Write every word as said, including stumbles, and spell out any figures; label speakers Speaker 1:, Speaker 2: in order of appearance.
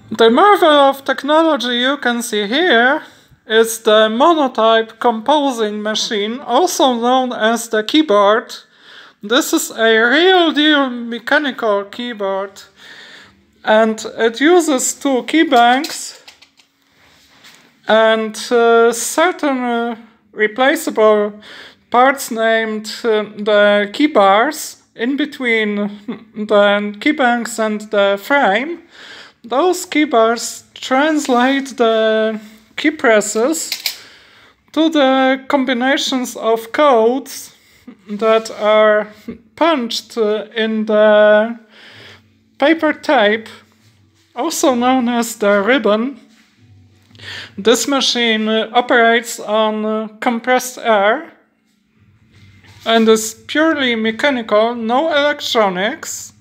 Speaker 1: The marvel of technology you can see here is the Monotype composing machine, also known as the keyboard. This is a real deal mechanical keyboard, and it uses two key banks and uh, certain uh, replaceable parts named uh, the key bars in between the key banks and the frame. Those key bars translate the key presses to the combinations of codes that are punched in the paper tape, also known as the ribbon. This machine operates on compressed air and is purely mechanical, no electronics.